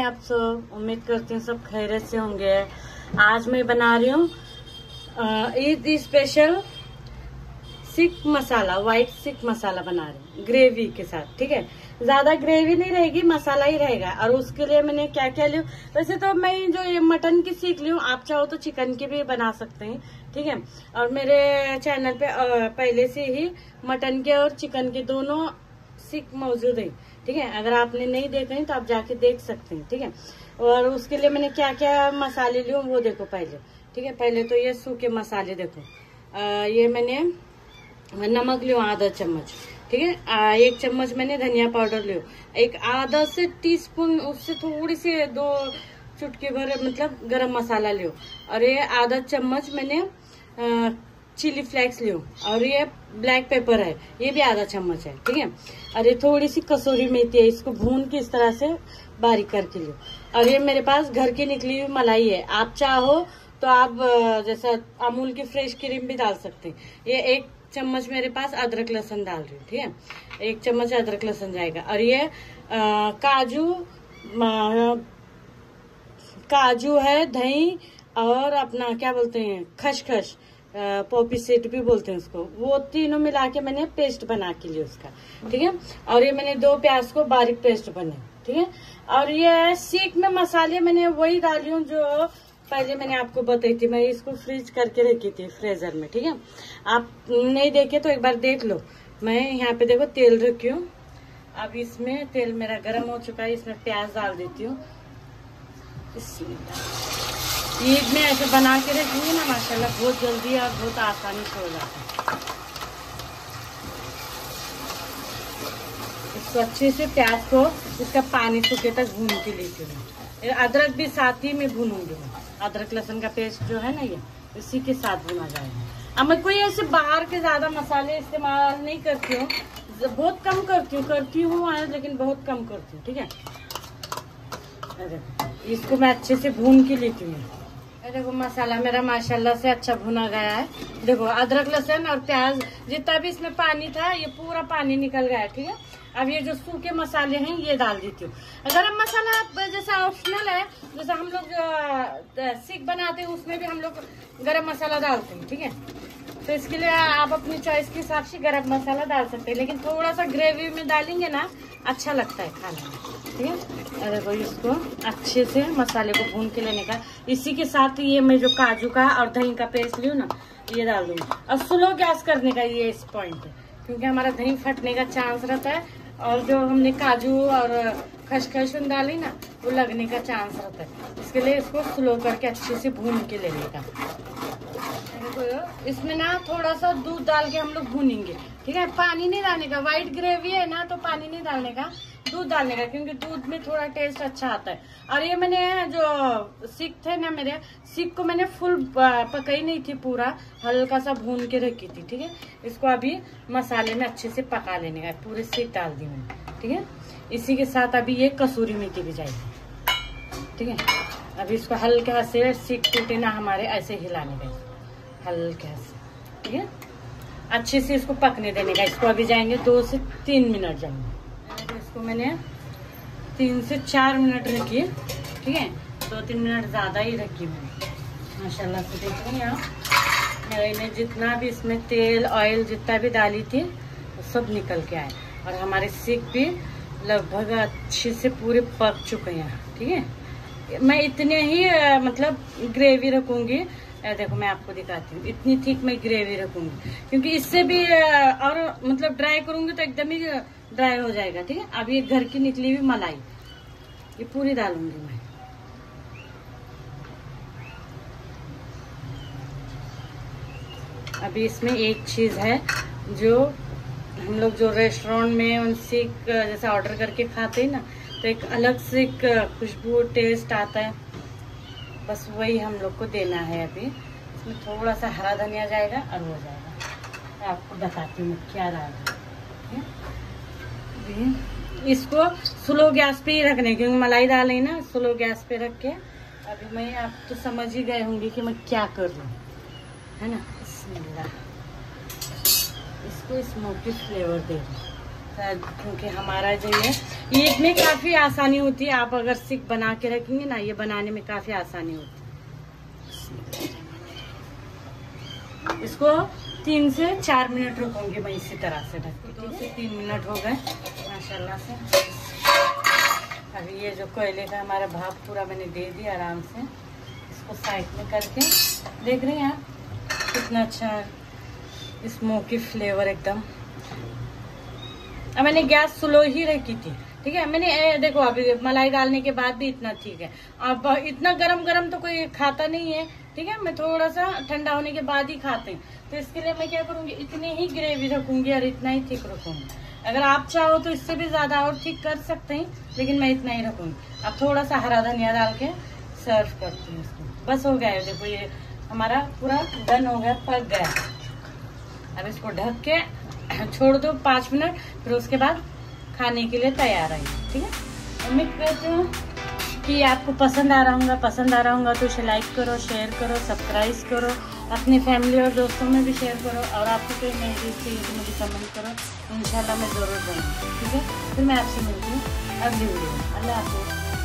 हैं आप सब? उम्मीद करती हूँ सब खैरियत से होंगे। आज मैं बना रही हूँ ईद स्पेशल सिक मसाला, व्हाइट सिक मसाला बना रही हूँ ग्रेवी के साथ। ठीक है, ज्यादा ग्रेवी नहीं रहेगी, मसाला ही रहेगा। और उसके लिए मैंने क्या क्या लिया, वैसे तो मैं जो ये मटन की सीख ली हूँ, आप चाहो तो चिकन की भी बना सकते हैं। ठीक है, और मेरे चैनल पे पहले से ही मटन के और चिकन के दोनों सीख मौजूद है। ठीक है, अगर आपने नहीं देखे हैं तो आप जाके देख सकते हैं। ठीक है, और उसके लिए मैंने क्या क्या मसाले लिए वो देखो पहले। ठीक है, पहले तो ये सूखे मसाले देखो, ये मैंने नमक लियो आधा चम्मच। ठीक है, 1 चम्मच मैंने धनिया पाउडर लियो, एक आधा से टीस्पून उससे थोड़ी सी 2 चुटकी भर मतलब गरम मसाला लियो, और ये आधा चम्मच मैंने चिली फ्लेक्स लियो, और ये ब्लैक पेपर है, ये भी आधा चम्मच है। ठीक है, और ये थोड़ी सी कसूरी मेथी है, इसको भून के इस तरह से बारीक करके लियो। और ये मेरे पास घर की निकली हुई मलाई है, आप चाहो तो आप जैसा अमूल की फ्रेश क्रीम भी डाल सकते हैं। ये 1 चम्मच मेरे पास अदरक लहसुन डाल रही हूँ। ठीक है, 1 चम्मच अदरक लहसुन जाएगा। और ये काजू है, दही, और अपना क्या बोलते हैं खसखस, पॉपी सीड भी बोलते हैं उसको, वो तीनों मिला के मैंने पेस्ट बना के लिया उसका। ठीक है, और ये मैंने 2 प्याज को बारीक पेस्ट बने। ठीक है, और ये सीख में मसाले मैंने वही डाली हूँ जो पहले मैंने आपको बताई थी। मैं इसको फ्रीज करके रखी थी फ्रीजर में। ठीक है, आप नहीं देखे तो एक बार देख लो। मैं यहाँ पे देखो तेल रखी हूँ, अब इसमें तेल मेरा गर्म हो चुका है, इसमें प्याज डाल देती हूँ। ईद में ऐसे बना के रखेंगे ना माशाल्लाह, बहुत जल्दी और बहुत आसानी से हो जाता है। इसको अच्छे से प्याज को इसका पानी सूखे तक भून के लेती हूँ। अदरक भी साथ ही में भूनूंगी मैं, अदरक लहसुन का पेस्ट जो है ना, ये इसी के साथ भुना जाएगा। अब मैं कोई ऐसे बाहर के ज्यादा मसाले इस्तेमाल नहीं करती हूँ, बहुत कम करती हूँ लेकिन बहुत कम करती हूँ। ठीक है, इसको मैं अच्छे से भून के लेती हूँ। देखो मसाला मेरा माशाल्लाह से अच्छा भुना गया है। देखो अदरक लहसुन और प्याज जितना भी इसमें पानी था ये पूरा पानी निकल गया है। ठीक है, अब ये जो सूखे मसाले हैं ये डाल देती हूँ। गरम मसाला जैसा ऑप्शनल है, जैसा हम लोग सीख बनाते हैं उसमें भी हम लोग गरम मसाला डालते हैं। ठीक है, तो इसके लिए आप अपनी चॉइस के हिसाब से गरम मसाला डाल सकते हैं, लेकिन थोड़ा सा ग्रेवी में डालेंगे ना अच्छा लगता है खाने में। ठीक है, देखो इसको अच्छे से मसाले को भून के लेने का। इसी के साथ ये मैं जो काजू का और दही का पेस्ट ली हूँ ना ये डाल दूंगी। और स्लो गैस करने का ये इस पॉइंट है, क्योंकि हमारा दही फटने का चांस रहता है, और जो हमने काजू और खसखस डाली ना वो लगने का चांस रहता है। इसके लिए इसको स्लो करके अच्छे से भून के लेने का। इसमें ना थोड़ा सा दूध डाल के हम लोग भूनेंगे। ठीक है, पानी नहीं डालने का, व्हाइट ग्रेवी है ना तो पानी नहीं डालने का, दूध डालने का, क्योंकि दूध में थोड़ा टेस्ट अच्छा आता है। और ये मैंने जो सीख थे ना, मेरे सीख को मैंने फुल पकाई नहीं थी, पूरा हल्का सा भून के रखी थी। ठीक है, इसको अभी मसाले में अच्छे से पका लेने का, पूरे सीख डाल दी मैंने। ठीक है, इसी के साथ अभी ये कसूरी मेथी भी जाएगी। ठीक है, अभी इसको हल्का से सीख टूटे ना हमारे ऐसे हिलाने का, हल्का से। ठीक है, अच्छे से इसको पकने देने का। इसको अभी जाएंगे 2 से 3 मिनट जाएंगे। तो इसको मैंने 3 से 4 मिनट रखी है। ठीक है, 2-3 मिनट ज्यादा ही रखी मैंने माशाल्लाह से। देख रही हैं आप, मैंने जितना भी इसमें तेल ऑयल जितना भी डाली थी वो सब निकल के आए, और हमारे सीख भी लगभग अच्छे से पूरे पक चुके हैं। ठीक है, मैं इतने ही मतलब ग्रेवी रखूंगी। देखो मैं आपको दिखाती हूँ, इतनी थिक मैं ग्रेवी रखूंगी, क्योंकि इससे भी और मतलब ड्राई करूंगी तो एकदम ही ड्राई हो जाएगा। ठीक है, अब ये घर की निकली हुई मलाई ये पूरी डालूंगी मैं। अभी इसमें एक चीज है जो हम लोग जो रेस्टोरेंट में उनसे जैसा ऑर्डर करके खाते हैं ना, तो एक अलग से खुशबू टेस्ट आता है, बस वही हम लोग को देना है। अभी इसमें थोड़ा सा हरा धनिया जाएगा और हो जाएगा। मैं आपको बताती हूँ क्या डालना है। इसको स्लो गैस पे ही रखने, क्योंकि मलाई डाली ना, स्लो गैस पे रख के। अभी मैं आप तो समझ ही गए होंगे कि मैं क्या कर रही हूँ, है ना। बिस्मिल्लाह, इसको स्मोकी फ्लेवर दे रही हूँ। क्योंकि हमारा जो ये ईद में काफी आसानी होती है। आप अगर सिक बना के रखेंगे ना, ये बनाने में काफी आसानी होती है। इसको 3 से 4 मिनट रखूंगी मैं इसी तरह से ढक के। 2 से 3 मिनट हो गए माशाल्लाह से। अभी ये जो कोयले का हमारा भाप पूरा मैंने दे दिया आराम से। इसको साइड में करके देख रहे हैं आप कितना अच्छा स्मोकी फ्लेवर एकदम। अब मैंने गैस स्लो ही रखी थी, ठीक है। मैंने देखो अभी मलाई डालने के बाद भी इतना ठीक है। अब इतना गरम गरम तो कोई खाता नहीं है, ठीक है। मैं थोड़ा सा ठंडा होने के बाद ही खाते हैं, तो इसके लिए मैं क्या करूंगी, इतनी ही ग्रेवी रखूंगी और इतना ही थिक रखूंगी। अगर आप चाहो तो इससे भी ज्यादा और थिक कर सकते हैं, लेकिन मैं इतना ही रखूंगी। अब थोड़ा सा हरा धनिया डाल के सर्व करती हूँ इसको। बस हो गया है, देखो ये हमारा पूरा डन हो गया, पक गया। अब इसको ढक के छोड़ दो 5 मिनट, फिर उसके बाद खाने के लिए तैयार है, ठीक है। उम्मीद करती हूँ कि आपको पसंद आ रहा होगा तो इसे लाइक करो, शेयर करो, सब्सक्राइब करो, अपनी फैमिली और दोस्तों में भी शेयर करो। और आपको कोई नई डिश चाहिए तो मुझे कमेंट करो, इंशाल्लाह मैं ज़रूर बनाऊँ, ठीक है। फिर मैं आपसे मिलती हूँ अगली वीडियो में। अल्लाह हाफ़िज़।